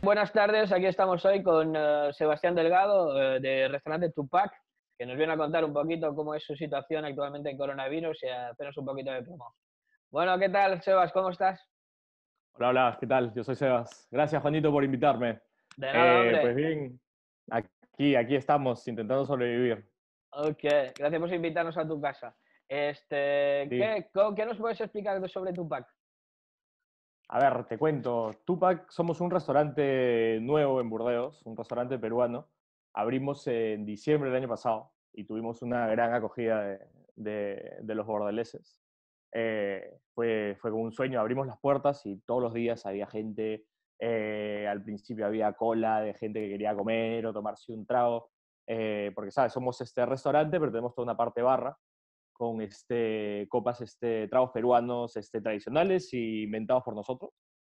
Buenas tardes, aquí estamos hoy con Sebastián Delgado de Restaurante Tupac, que nos viene a contar un poquito cómo es su situación actualmente en coronavirus y a hacernos un poquito de promo. Bueno, ¿qué tal, Sebas? ¿Cómo estás? Hola, hola, ¿qué tal? Yo soy Sebas. Gracias, Juanito, por invitarme. De nada, hombre. Pues bien, aquí estamos intentando sobrevivir. Ok, gracias por invitarnos a tu casa. Sí. ¿Qué nos puedes explicar sobre Tupac? A ver, te cuento. Tupac somos un restaurante nuevo en Burdeos, un restaurante peruano. Abrimos en diciembre del año pasado y tuvimos una gran acogida de los bordeleses. Fue como un sueño. Abrimos las puertas y todos los días había gente. Al principio había cola de gente que quería comer o tomarse un trago. Porque, ¿sabes? Somos este restaurante, pero tenemos toda una parte barra con copas, tragos peruanos tradicionales y inventados por nosotros.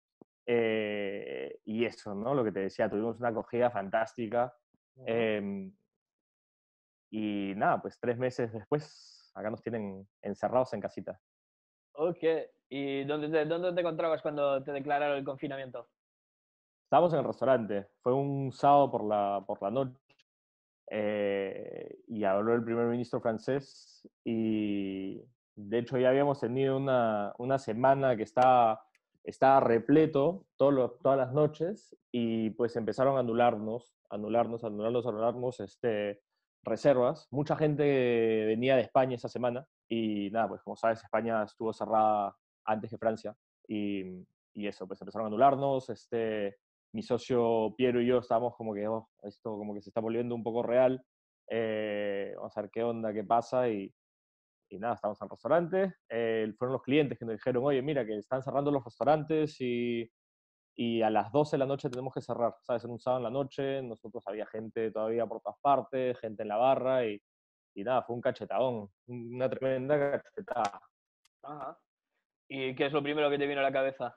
Y eso, ¿no? Lo que te decía, tuvimos una acogida fantástica. Ujú. eh, y nada, pues 3 meses después, acá nos tienen encerrados en casita. Ok, ¿y dónde te encontrabas cuando te declararon el confinamiento? Estábamos en el restaurante, fue un sábado por la noche, y habló el primer ministro francés y de hecho ya habíamos tenido una semana que estaba repleto todas las noches y pues empezaron a anularnos reservas. Mucha gente venía de España esa semana y nada, pues como sabes, España estuvo cerrada antes que Francia y eso, pues empezaron a anularnos. Mi socio Piero y yo estábamos como que, oh, esto como que se está volviendo un poco real, vamos a ver qué onda, qué pasa, y nada, estamos en el restaurante. Fueron los clientes que nos dijeron, oye, mira, que están cerrando los restaurantes y a las 12 de la noche tenemos que cerrar, ¿sabes? En un sábado en la noche, nosotros había gente todavía por todas partes, gente en la barra, y nada, fue un cachetadón, una tremenda cachetada. Ajá. ¿Y qué es lo primero que te vino a la cabeza?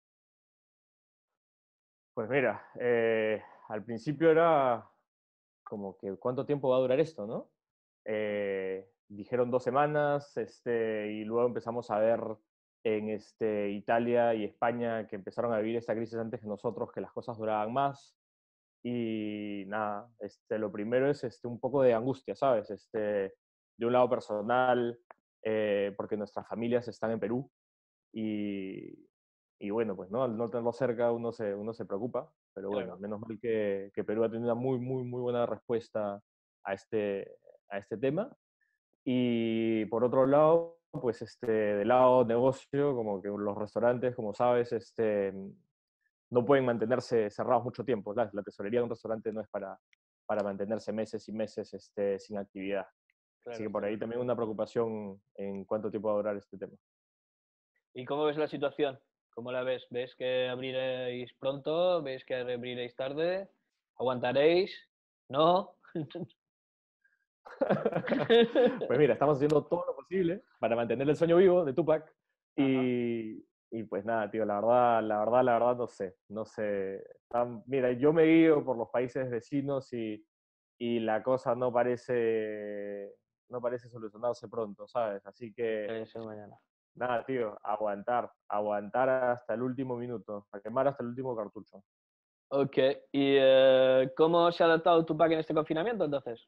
Pues mira, al principio era como que cuánto tiempo va a durar esto, ¿no? Dijeron 2 semanas, y luego empezamos a ver en Italia y España que empezaron a vivir esta crisis antes que nosotros, que las cosas duraban más. Y nada, lo primero es un poco de angustia, ¿sabes? De un lado personal, porque nuestras familias están en Perú y, y bueno, pues ¿no? Al no tenerlo cerca uno se preocupa, pero bueno, Claro. menos mal que Perú ha tenido una muy, muy, muy buena respuesta a este tema. Y por otro lado, pues del lado negocio, como que los restaurantes, como sabes, no pueden mantenerse cerrados mucho tiempo. La tesorería de un restaurante no es para mantenerse meses y meses sin actividad. Así Claro, que está por ahí claro. también una preocupación en cuánto tiempo va a durar este tema. ¿Y cómo ves la situación? ¿Cómo la ves? ¿Ves que abriréis pronto? ¿Ves que abriréis tarde? ¿Aguantaréis? ¿No? Pues mira, estamos haciendo todo lo posible para mantener el sueño vivo de Tupac Ajá. y pues nada, tío, la verdad no sé. Mira, yo me guío por los países vecinos y la cosa no parece solucionarse pronto, ¿sabes? Así que Eso mañana. nada, tío, aguantar hasta el último minuto, a quemar hasta el último cartucho. Ok. ¿Y cómo se ha adaptado Tupac en este confinamiento entonces?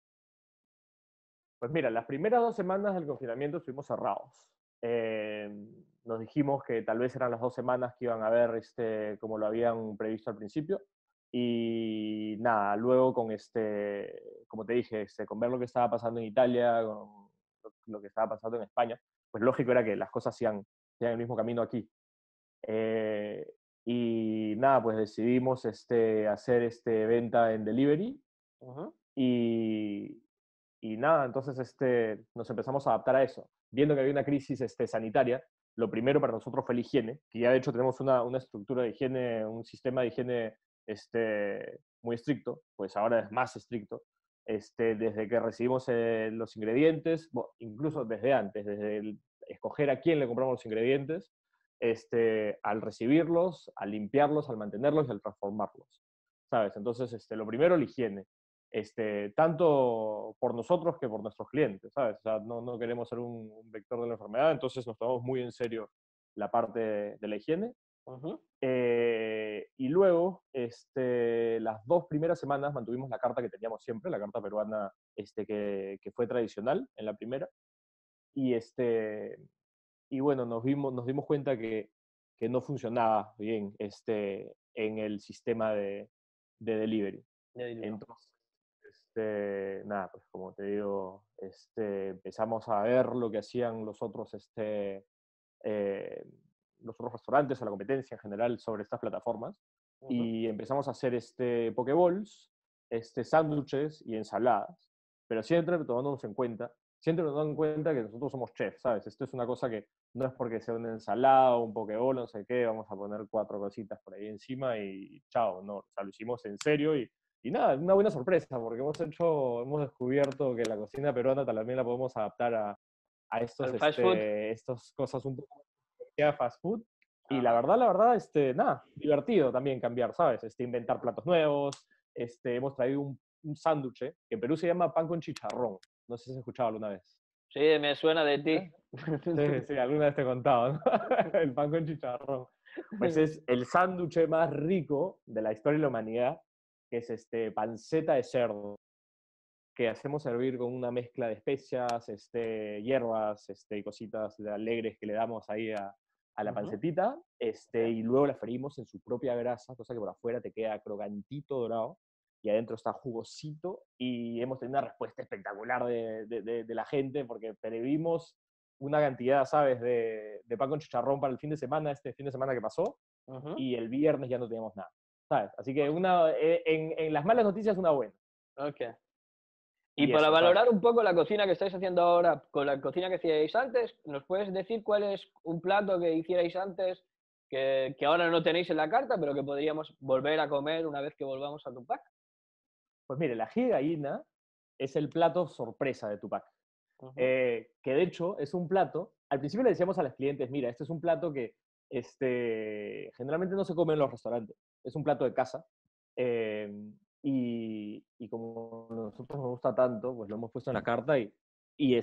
Pues mira, las primeras 2 semanas del confinamiento estuvimos cerrados. Eh, Nos dijimos que tal vez eran las 2 semanas que iban a ver como lo habían previsto al principio. Y nada, luego como te dije, con ver lo que estaba pasando en Italia, con lo que estaba pasando en España, pues lógico era que las cosas sigan el mismo camino aquí. Eh, y nada, pues decidimos hacer venta en delivery Ujú. y, y nada, entonces nos empezamos a adaptar a eso. Viendo que había una crisis sanitaria, lo primero para nosotros fue la higiene, que ya de hecho tenemos una estructura de higiene, un sistema de higiene muy estricto, pues ahora es más estricto. Desde que recibimos los ingredientes, bueno, incluso desde antes, desde escoger a quién le compramos los ingredientes, al recibirlos, al limpiarlos, al mantenerlos y al transformarlos, ¿sabes? Entonces, lo primero, la higiene, tanto por nosotros que por nuestros clientes, ¿sabes? O sea, no queremos ser un vector de la enfermedad, entonces nos tomamos muy en serio la parte de la higiene. Ujú. Y luego, las 2 primeras semanas mantuvimos la carta que teníamos siempre, la carta peruana que fue tradicional en la primera. Y, y bueno, nos dimos cuenta que no funcionaba bien en el sistema de delivery. Ya diría. Entonces, nada, pues como te digo, empezamos a ver lo que hacían eh, los otros restaurantes o la competencia en general sobre estas plataformas Ujú. y empezamos a hacer pokeballs, sándwiches y ensaladas, pero siempre tomando en cuenta que nosotros somos chefs, ¿sabes? Esto es una cosa que no es porque sea una ensalada o un pokeball, no sé qué, vamos a poner 4 cositas por ahí encima y chao, no, o sea, lo hicimos en serio y nada, una buena sorpresa, porque hemos descubierto que la cocina peruana también la podemos adaptar a El fast food. estas cosas un poco más fast food. Y Ajá. la verdad, nada, divertido también cambiar, ¿sabes? Inventar platos nuevos. Hemos traído un sándwich que en Perú se llama pan con chicharrón. No sé si has escuchado alguna vez. Sí, me suena de ¿Eh? ti. Sí, sí, alguna vez te he contado, ¿no? El pan con chicharrón. Pues es el sándwich más rico de la historia de la humanidad, que es panceta de cerdo, que hacemos servir con una mezcla de especias, hierbas, y cositas alegres que le damos ahí a la Ujú. pancetita, Ok. y luego la freímos en su propia grasa, cosa que por afuera te queda crocantito dorado, y adentro está jugosito, y hemos tenido una respuesta espectacular de la gente, porque previmos una cantidad, ¿sabes?, de pan con chicharrón para el fin de semana, este fin de semana que pasó, Ujú. y el viernes ya no teníamos nada, ¿sabes? Así que en las malas noticias una buena. Ok. Y Y para eso, ¿sabes? valorar un poco la cocina que estáis haciendo ahora con la cocina que hacíais antes, ¿nos puedes decir cuál es un plato que hicierais antes que ahora no tenéis en la carta, pero que podríamos volver a comer una vez que volvamos a Tupac? Pues mire, la ají de gallina es el plato sorpresa de Tupac. Ujú. Que de hecho es un plato, al principio le decíamos a los clientes, mira, este es un plato que generalmente no se come en los restaurantes, es un plato de casa. eh, y como a nosotros nos gusta tanto, pues lo hemos puesto en la carta y,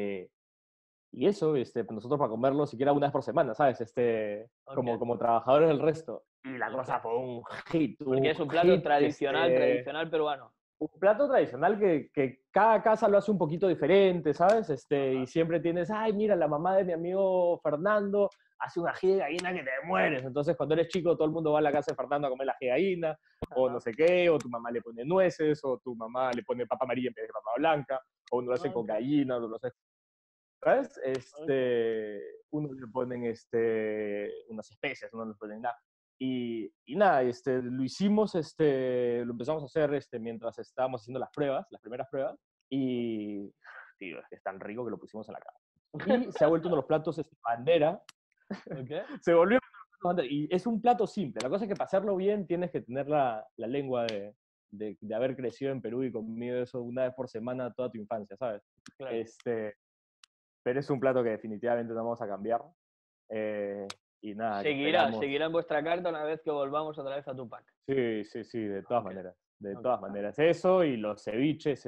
y eso, pues nosotros para comerlo siquiera una vez por semana, ¿sabes? Ok, Como trabajadores del resto. Y la ok. cosa fue Porque un es un plato hit, tradicional, tradicional peruano. un plato tradicional que cada casa lo hace un poquito diferente, ¿sabes? Y Ajá. siempre tienes, ay, mira, la mamá de mi amigo Fernando hace una ají de gallina que te mueres. Entonces, cuando eres chico, todo el mundo va a la casa de Fernando a comer la ají de gallina, o no Ajá. sé qué, o tu mamá le pone nueces, o tu mamá le pone papa amarilla en vez de papa blanca, o uno lo hace con Ok, gallina, o lo hace, ¿sabes? ok. Uno le ponen unas especias, uno no le ponen nada. Y nada, lo hicimos, lo empezamos a hacer mientras estábamos haciendo las pruebas, las primeras pruebas, y, tío, es que es tan rico que lo pusimos en la cara. Y se ha vuelto uno de los platos bandera, Ok. se volvió uno de los platos bandera, y es un plato simple. La cosa es que para hacerlo bien tienes que tener la lengua de haber crecido en Perú y comido eso una vez por semana toda tu infancia, ¿sabes? Claro. Este, pero es un plato que definitivamente no vamos a cambiar. Eh, y nada, que Seguirá, esperamos. seguirá en vuestra carta una vez que volvamos otra vez a Tupac. Sí, sí, sí, de todas Ok, maneras. De ok. todas maneras. Eso y los ceviches,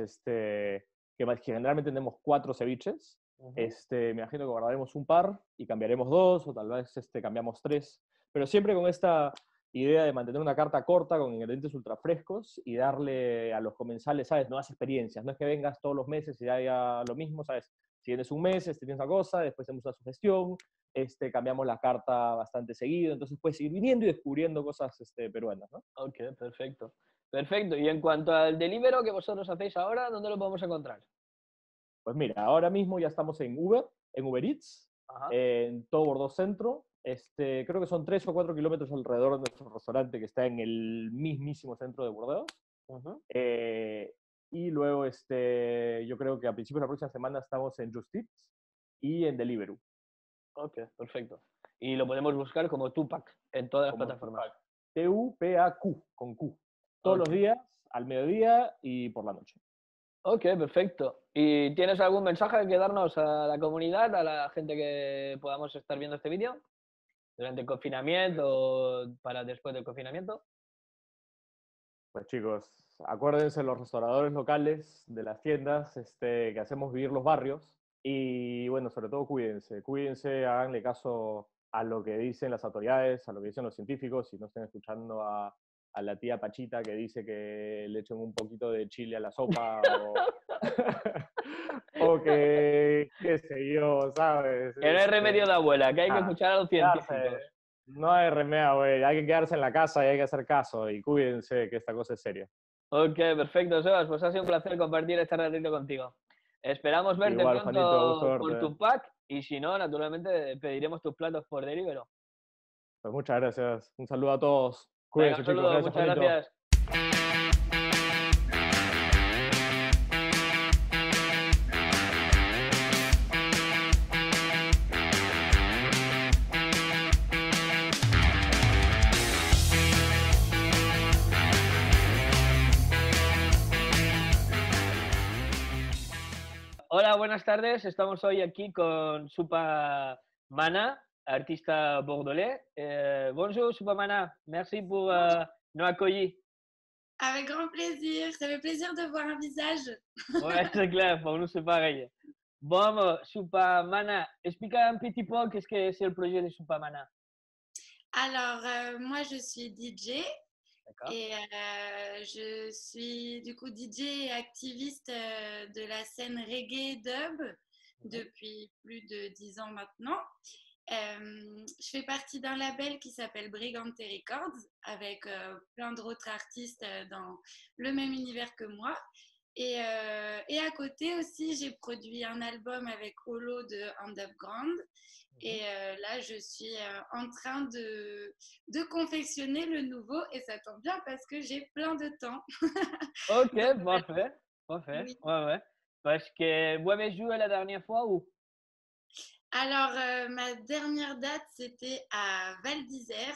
que generalmente tenemos 4 ceviches. Ujú. Me imagino que guardaremos un par y cambiaremos 2, o tal vez cambiamos 3. Pero siempre con esta idea de mantener una carta corta con ingredientes ultra frescos y darle a los comensales, ¿sabes? Nuevas experiencias. No es que vengas todos los meses y haya lo mismo, ¿sabes? Si tienes un mes, tienes una cosa, después hacemos una sugestión, cambiamos la carta bastante seguido, entonces puedes ir viniendo y descubriendo cosas peruanas, ¿no? Ok, perfecto. Perfecto. Y en cuanto al delivery que vosotros hacéis ahora, ¿dónde lo podemos encontrar? Pues mira, ahora mismo ya estamos en Uber Eats, Ajá. en todo Bordeaux Centro. Creo que son 3 o 4 kilómetros alrededor de nuestro restaurante que está en el mismísimo centro de Bordeaux. Ujú. Eh, y luego, yo creo que a principios de la próxima semana estamos en Just Eat y en Deliveroo, Ok, perfecto. Y lo podemos buscar como Tupac en todas las como plataformas. Tupac. Tupac, con Q. Todos los Ok. días, al mediodía y por la noche. Ok, perfecto. ¿Y tienes algún mensaje que darnos a la comunidad, a la gente que podamos estar viendo este vídeo durante el confinamiento o para después del confinamiento? Pues chicos, acuérdense los restauradores locales de las tiendas que hacemos vivir los barrios y bueno, sobre todo cuídense, háganle caso a lo que dicen las autoridades, a lo que dicen los científicos, y no estén escuchando a la tía Pachita que dice que le echen un poquito de chile a la sopa o que, qué sé yo, ¿sabes? Que no hay remedio de abuela, que hay que escuchar a los científicos. No hay remedio, güey. Hay que quedarse en la casa y hay que hacer caso. Y cuídense, que esta cosa es seria. Ok, perfecto, Sebas. Pues ha sido un placer compartir este ratito contigo. Esperamos verte Igual, Juanito, gusto pronto por verte. tu pack y si no, naturalmente pediremos tus platos por Deliveroo. Pues muchas gracias. Un saludo a todos. Venga, Cuídense, un chicos. saludo, Gracias, muchas Juanito. gracias. Hola, buenas tardes. Estamos hoy aquí con Supa Mana, artista bordelais. Bonjour, Supa Mana. Merci pour nous accueillir. Avec grand plaisir. Ça fait plaisir de voir un visage. Ouais, c'est clair, pour nous, c'est pareil. Bon, Supa Mana, explique un petit peu qu'est-ce que c'est le projet de Supa Mana. Alors, moi, je suis DJ D'accord. et je suis du coup DJ et activiste de la scène reggae dub depuis plus de 10 ans maintenant. Je fais partie d'un label qui s'appelle Brigante Records avec plein d'autres artistes dans le même univers que moi. Et à côté aussi, j'ai produit un album avec Holo de Underground. Et là, je suis en train de confectionner le nouveau et ça tombe bien parce que j'ai plein de temps. Ok, parfait. Parfait. Oui. Ouais, ouais. Parce que vous avez joué la dernière fois où? Alors, ma dernière date, c'était à Val d'Isère.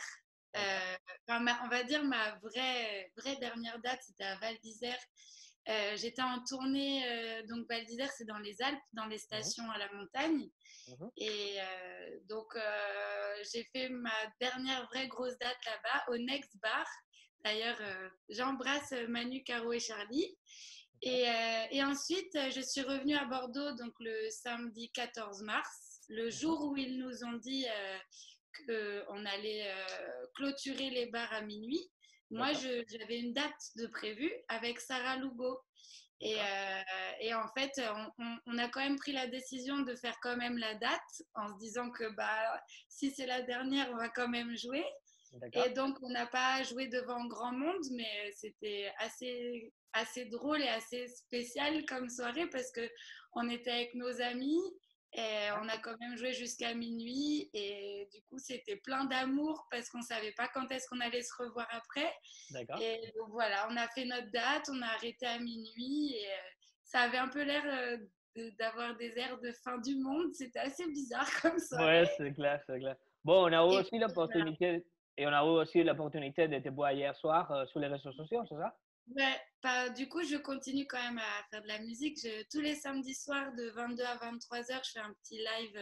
On va dire ma vraie dernière date, c'était à Val d'Isère. J'étais en tournée, donc Val d'Isère, c'est dans les Alpes, dans les stations à la montagne. Et donc, j'ai fait ma dernière vraie grosse date là-bas, au Next Bar. D'ailleurs, j'embrasse Manu, Caro et Charlie. Et ensuite, je suis revenue à Bordeaux donc le samedi 14 mars, le jour où ils nous ont dit qu'on allait clôturer les bars à minuit. Moi, j'avais une date de prévue avec Sarah Lugo. Et en fait, on a quand même pris la décision de faire quand même la date en se disant que si c'est la dernière, on va quand même jouer. Et donc, on n'a pas joué devant grand monde, mais c'était assez drôle et assez spécial comme soirée parce qu'on était avec nos amis et on a quand même joué jusqu'à minuit. Et du coup, c'était plein d'amour parce qu'on ne savait pas quand est-ce qu'on allait se revoir après. Et donc, voilà, on a fait notre date, on a arrêté à minuit et ça avait un peu l'air d'avoir des airs de fin du monde. C'était assez bizarre comme soirée. Ouais, c'est clair, c'est clair. Bon, on a eu aussi l'opportunité et on a eu aussi l'opportunité de te voir hier soir sur les réseaux sociaux, c'est ça? Ouais, du coup, je continue quand même à faire de la musique. Tous les samedis soirs de 22 à 23 heures, je fais un petit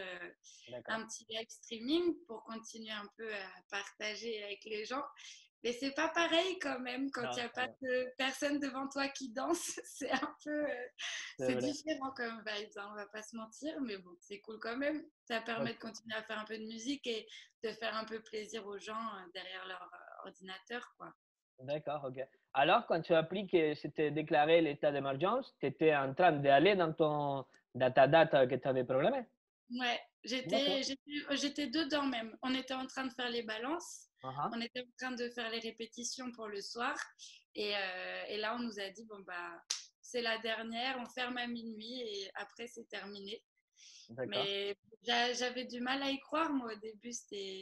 live streaming pour continuer un peu à partager avec les gens. Mais c'est pas pareil quand même quand il n'y a pas de personne devant toi qui danse. C'est un peu c'est différent comme vibes, hein, on va pas se mentir, mais bon, c'est cool quand même. Ça permet de continuer à faire un peu de musique et de faire un peu plaisir aux gens derrière leur ordinateur, quoi. D'accord, ok. Alors, quand tu as appris que c'était déclaré l'état d'urgence, tu étais en train d'aller dans ta date que tu avais programmée? Ouais, j'étais dedans même. On était en train de faire les balances. On était en train de faire les répétitions pour le soir. Et là, on nous a dit, bon, c'est la dernière, on ferme à minuit et après, c'est terminé. Mais j'avais du mal à y croire, moi, au début.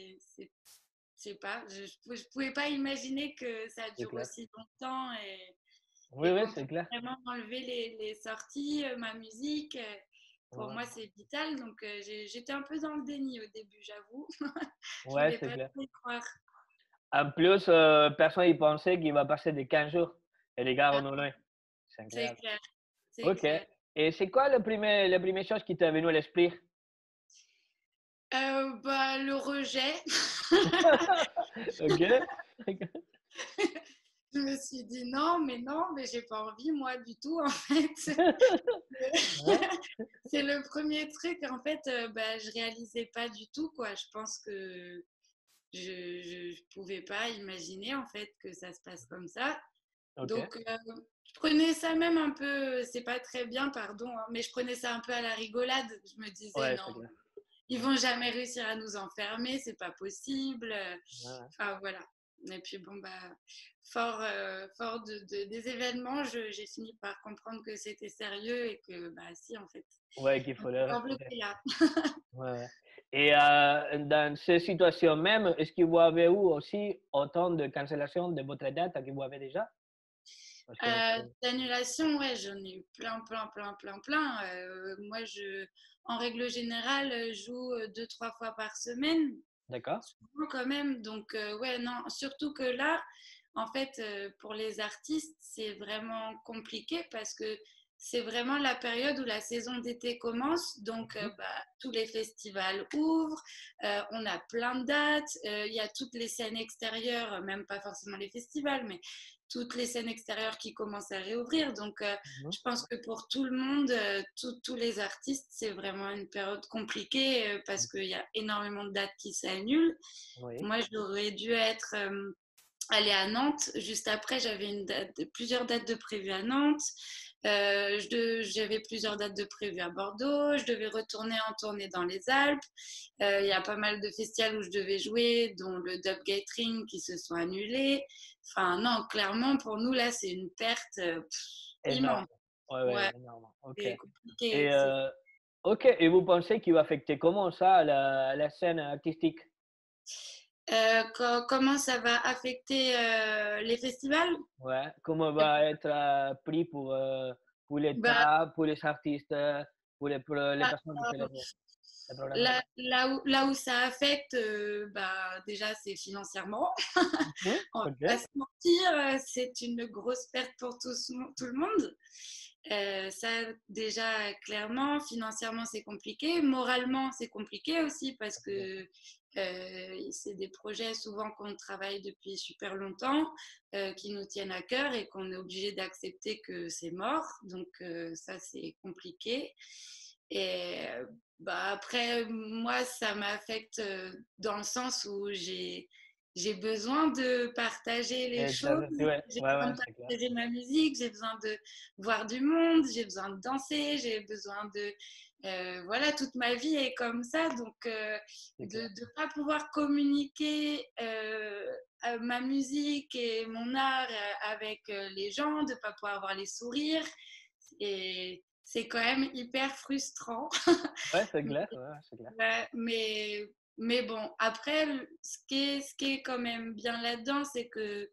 Je pouvais pas imaginer que ça dure aussi longtemps. Oui, c'est clair. Vraiment enlever les sorties, ma musique. Pour moi, c'est vital. Donc, j'étais un peu dans le déni au début, j'avoue. Je voulais pas trop y croire. En plus, personne n'y pensait qu'il va passer des 15 jours. Et les gars renouvelés. C'est clair. Ok. Clair. Et c'est quoi la première chose qui t'est venue à l'esprit? Le rejet. Ok. Je me suis dit non, mais j'ai pas envie, moi, du tout, en fait. c'est le premier truc. En fait, je réalisais pas du tout, quoi. Je pense que je pouvais pas imaginer, en fait, que ça se passe comme ça. Ok. Donc, je prenais ça même un peu, c'est pas très bien, pardon, hein, mais je prenais ça un peu à la rigolade. Je me disais, Ouais, c'est non, clair. ils vont jamais réussir à nous enfermer, c'est pas possible. Ouais. Enfin, voilà. Et puis, bon, fort des événements, j'ai fini par comprendre que c'était sérieux et que, si, en fait, Ouais, qu'il on faut est le pas respecter. bloqué là. Ouais, ouais. Et dans ces situations même, est-ce que vous avez eu aussi autant de cancellations de votre date que vous avez déjà? Parce que D'annulation, ouais, j'en ai eu plein. Moi, en règle générale, je joue 2, 3 fois par semaine, d'accord. souvent quand même. Donc, ouais, non, surtout que là, en fait, pour les artistes, c'est vraiment compliqué parce que c'est vraiment la période où la saison d'été commence. Donc, Mhm. tous les festivals ouvrent, on a plein de dates, il y a toutes les scènes extérieures, même pas forcément les festivals, mais toutes les scènes extérieures qui commencent à réouvrir. Donc, Mhm. je pense que pour tout le monde, tous les artistes, c'est vraiment une période compliquée parce qu'il y a énormément de dates qui s'annulent. Oui. Moi, j'aurais dû être aller à Nantes. Juste après, j'avais plusieurs dates de prévues à Nantes. J'avais plusieurs dates de prévues à Bordeaux. Je devais retourner en tournée dans les Alpes. Il y a pas mal de festivals où je devais jouer, dont le Dub Gathering qui se sont annulés. Enfin, non, clairement, pour nous, là, c'est une perte Énorme. immense. Ouais, ouais, Ouais, énorme. Ok. c'est compliqué. Et, ok. Et vous pensez qu'il va affecter comment ça la scène artistique? Comment ça va affecter les festivals? Ouais. Comment va être pris pour Bah, l'État, pour les artistes, pour les personnes qui font les programmations? là où ça affecte, déjà, c'est financièrement. Mhm. On va Ok. pas se mentir, c'est une grosse perte pour tout le monde. Ça, déjà, clairement, financièrement, c'est compliqué. Moralement, c'est compliqué aussi parce que c'est des projets souvent qu'on travaille depuis super longtemps, qui nous tiennent à cœur et qu'on est obligé d'accepter que c'est mort. Donc, ça, c'est compliqué. Et après, moi, ça m'affecte dans le sens où j'ai besoin de partager les choses, Ouais, j'ai ouais, besoin ouais, de c'est clair. partager ma musique, j'ai besoin de voir du monde, j'ai besoin de danser, j'ai besoin de... voilà, toute ma vie est comme ça, donc C'est de clair. ne pas pouvoir communiquer ma musique et mon art avec les gens, de ne pas pouvoir avoir les sourires, et c'est quand même hyper frustrant. Ouais, c'est clair. Ouais, c'est clair. Ouais, mais bon, après, ce qui est quand même bien là-dedans, c'est que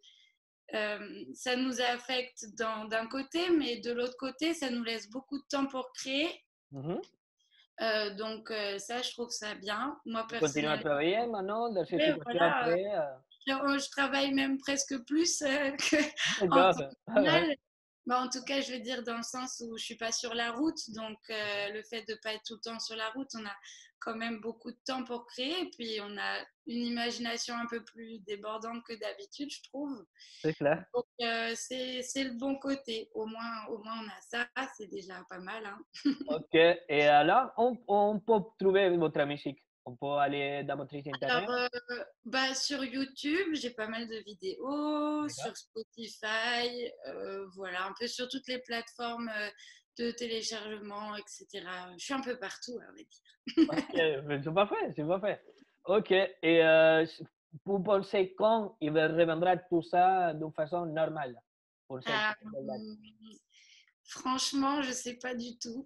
ça nous affecte d'un côté, mais de l'autre côté, ça nous laisse beaucoup de temps pour créer. Mhm. Donc ça, je trouve ça bien. Moi, Vous continuez à personnellement, travailler maintenant dans cette ouais, situation voilà, après? je travaille même presque plus qu'en temps D'accord. Ouais, normal. En tout cas, je veux dire dans le sens où je suis pas sur la route. Donc, le fait de pas être tout le temps sur la route, on a quand même beaucoup de temps pour créer. Et puis, on a une imagination un peu plus débordante que d'habitude, je trouve. c'est clair. Donc, c'est le bon côté. Au moins, on a ça. C'est déjà pas mal, hein. Ok. Et alors, on peut trouver votre musique. On peut aller dans votre site internet. Alors, sur YouTube, j'ai pas mal de vidéos, D'accord. sur Spotify, voilà, un peu sur toutes les plateformes de téléchargement, etc. Je suis un peu partout, on va dire. Ok, mais c'est parfait, c'est parfait. Ok. Et vous pensez quand il reviendra tout ça d'une façon normale pour cette nouvelle date? Euh, Franchement, je sais pas du tout.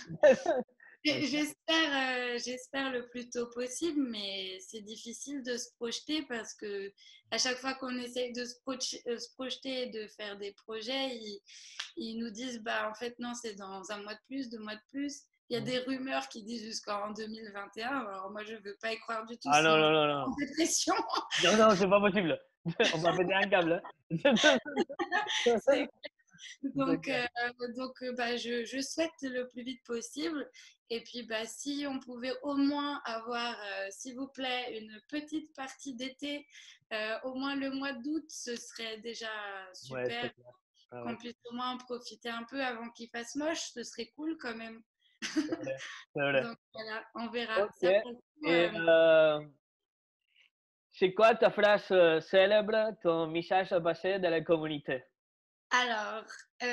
Ok. J'espère le plus tôt possible, mais c'est difficile de se projeter parce que à chaque fois qu'on essaye de se projeter et de faire des projets, ils nous disent bah en fait non, c'est dans un mois de plus, 2 mois de plus. Il y a Mhm. des rumeurs qui disent jusqu'en 2021. Alors moi, je veux pas y croire du tout, Ah non, sinon non, je non, suis en non. dépression. Non, non, c'est pas possible. On va péter un câble. Hein. C'est C'est Donc, clair. je souhaite le plus vite possible. Et puis, si on pouvait au moins avoir, s'il vous plaît, une petite partie d'été, au moins le mois d'août, ce serait déjà Ouais, c'est super. clair. Ah Qu'on ouais. puisse au moins en profiter un peu avant qu'il fasse moche, ce serait cool quand même. C'est vrai. Donc voilà, on verra. Ok. Ça, pour le coup, Et c'est quoi ta phrase célèbre, ton message à passer de la communauté? alors,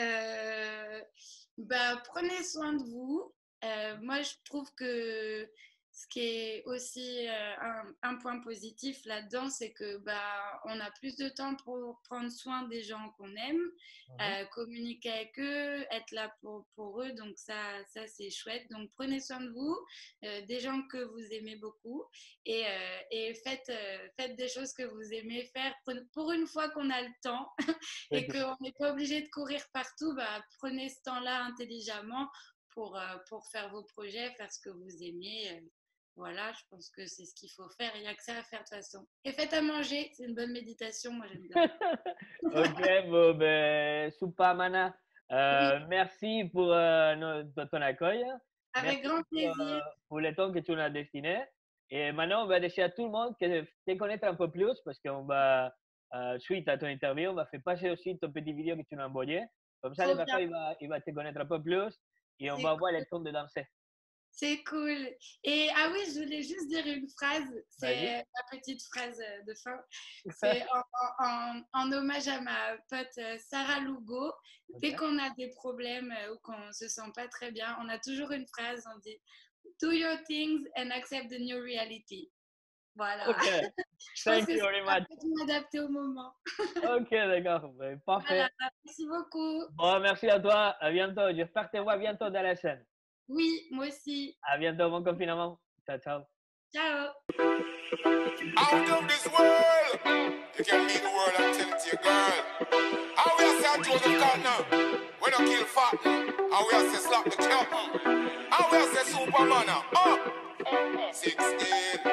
bah, prenez soin de vous. Moi, je trouve que ce qui est aussi un point positif là-dedans, c'est que bah, on a plus de temps pour prendre soin des gens qu'on aime, communiquer avec eux, être là pour eux. Donc ça c'est chouette. Donc prenez soin de vous, des gens que vous aimez beaucoup et faites des choses que vous aimez faire. Pour une fois qu'on a le temps et qu'on n'est pas obligé de courir partout, bah, prenez ce temps-là intelligemment pour faire vos projets, faire ce que vous aimez. Voilà, je pense que c'est ce qu'il faut faire. Il n'y a que ça à faire de toute façon. Et faites à manger, c'est une bonne méditation, moi j'aime bien. Ok, bon, ben, super, Mana. Oui, Merci pour ton accueil. avec Merci grand plaisir. pour le temps que tu nous as destiné. Et maintenant, on va laisser à tout le monde que te connaître un peu plus parce qu'on va, suite à ton interview, on va faire passer aussi ton petit vidéo que tu nous as envoyé. Comme ça, les Trop bien, personnes, il va te connaître un peu plus et on c'est va avoir cool. le temps de danser. C'est cool. Et ah oui, je voulais juste dire une phrase. Vas-y. C'est ma petite phrase de fin. C'est en hommage à ma pote Sarah Lugo. Dès Ok. qu'on a des problèmes ou qu'on se sent pas très bien, on a toujours une phrase. On dit "Do your things and accept the new reality." Voilà. Ok. Je pense Thank que you ça very va much. peut-être m'adapter au moment. Ok, d'accord. Ben, parfait. Voilà. Merci beaucoup. Bon, merci à toi. À bientôt. J'espère te voir bientôt dans la scène. Oui, moi aussi. À bientôt, bon confinement. Ciao, ciao. Ciao. Out of this world, you can leave the world and tell it to your girl. How we are say Joseph Cotton, we don't kill fat. How we are say slap the cat. How we are say Superman. 16.